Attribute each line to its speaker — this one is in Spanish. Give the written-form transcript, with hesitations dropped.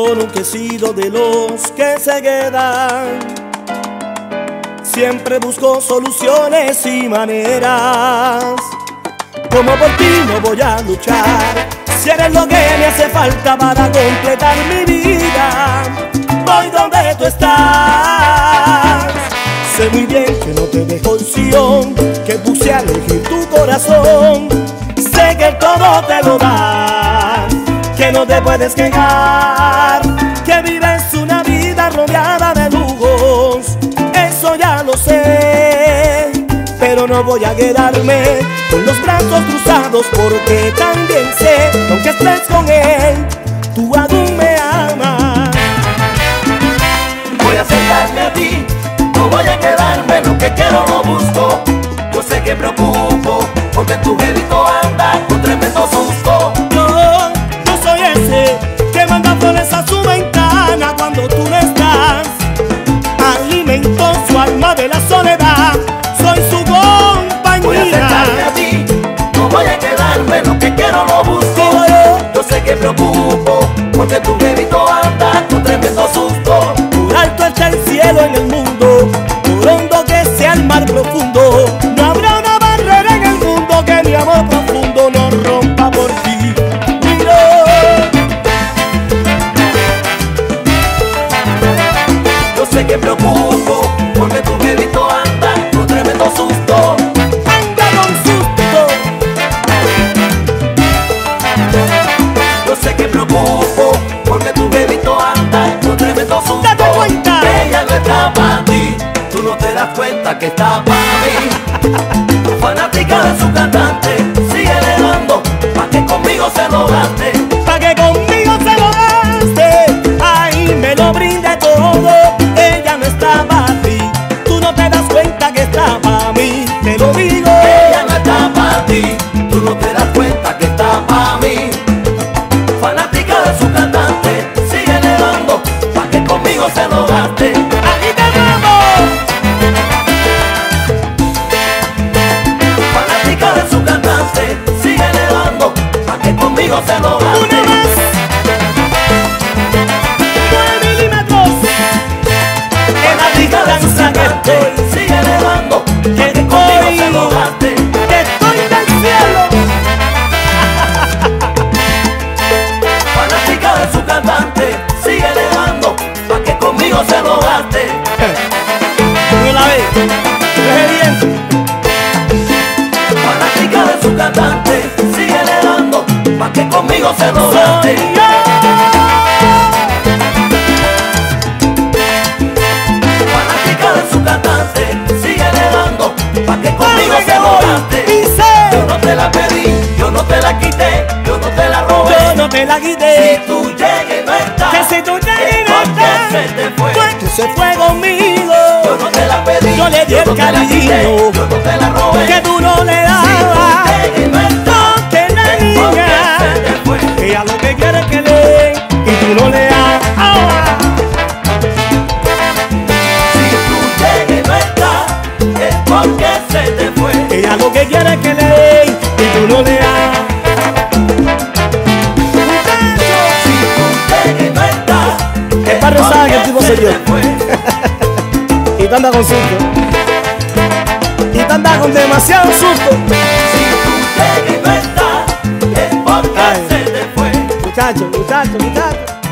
Speaker 1: yo nunca he sido de los que se quedan. Siempre busco soluciones y maneras. Como por ti no voy a luchar, si eres lo que me hace falta para completar mi vida. Voy donde tú estás. Sé muy bien que no te dejo opción, que puse a elegir tu corazón. Sé que todo te lo da, que no te puedes quejar, que vives una vida rodeada de lujos. Eso ya lo sé, pero no voy a quedarme con los brazos cruzados, porque también sé que aunque estés con él, tú aún me amas.
Speaker 2: Voy a acercarme a ti, no voy a quedarme, lo que quiero lo busco. Yo sé que preocupo, porque tu jevito anda con tremendo susto.
Speaker 1: Yo soy ese que manda flores a su ventana cuando tú no estás. Alimento su alma de la soledad, soy su compañía.
Speaker 2: Voy a acercarme a ti, no voy a quedarme, lo que quiero lo busco. Yo sé que preocupo, porque tu jevito anda con tremendo susto.
Speaker 1: Por alto está el cielo en el mundo, por hondo que sea el mar profundo, no habrá una barrera en el mundo que mi amor profundo no rompa por ti.
Speaker 2: Yo sé que preocupo, porque tu jevito anda con tremendo susto.
Speaker 1: Anda con susto.
Speaker 2: Yo sé que preocupo, porque tu jevito anda con tremendo susto.
Speaker 1: Date cuenta
Speaker 2: que ella no está para ti, tú no te das cuenta que está para mí. Fanática de su cantante, sigue dando, pa' que conmigo se lo gaste.
Speaker 1: Pa' que conmigo se lo gaste, ahí me lo brinde todo. Ella no está para ti, tú no te das cuenta que está para mí. Te lo digo,
Speaker 2: ella no está para ti, tú no te das cuenta que está para mí. Fanática de su cantante, sigue dando, pa' que conmigo se lo gaste.
Speaker 1: ahí te vamos.
Speaker 2: Fanática de su cantante, sigue dando, pa' que conmigo se lo gaste.
Speaker 1: Una más, 9 milímetros. En la distancia que estoy,
Speaker 2: sigue dando, pa' que conmigo se lo gaste.
Speaker 1: que estoy del cielo.
Speaker 2: Fanática de su cantante, sigue dando, pa' que conmigo se lo gaste.
Speaker 1: No la ve, reviento.
Speaker 2: Fanática de su cantante, sigue dando, pa' que conmigo se lo gaste.
Speaker 1: Soy yo.
Speaker 2: Fanática de su cantante, sigue dando, pa' que conmigo
Speaker 1: Dale
Speaker 2: se
Speaker 1: que
Speaker 2: lo
Speaker 1: voy,
Speaker 2: gaste.
Speaker 1: dice.
Speaker 2: Yo no te la pedí, yo no te la quité, yo no te la robé.
Speaker 1: Yo no te la quité,
Speaker 2: Si tú llegas y no estás,
Speaker 1: que si tú llegas y
Speaker 2: es
Speaker 1: no
Speaker 2: porque
Speaker 1: estás,
Speaker 2: se te fue.
Speaker 1: pues que se fue conmigo.
Speaker 2: Yo no te la pedí,
Speaker 1: Yo le di
Speaker 2: yo
Speaker 1: el
Speaker 2: no te la
Speaker 1: cariño
Speaker 2: quité, yo no te la robé.
Speaker 1: que tú no le
Speaker 2: Si
Speaker 1: dabas.
Speaker 2: tú llegas y no estás,
Speaker 1: No, que la
Speaker 2: es porque
Speaker 1: niña,
Speaker 2: se te fue.
Speaker 1: ella lo que quiere es que le y tú no le das. Ahora,
Speaker 2: Si tú llegas y no estás, es porque se te fue.
Speaker 1: ella lo que quiere es que le y tú no le das.
Speaker 2: Si tú llegas y no estás,
Speaker 1: El barrio sabe que el tipo soy yo.
Speaker 2: se te fue.
Speaker 1: Y tú andas con susto, y tú andas con demasiado susto.
Speaker 2: Si tú llegas y no estás, es porque
Speaker 1: Ay.
Speaker 2: se te fue.
Speaker 1: Muchacho, muchacho, muchacho.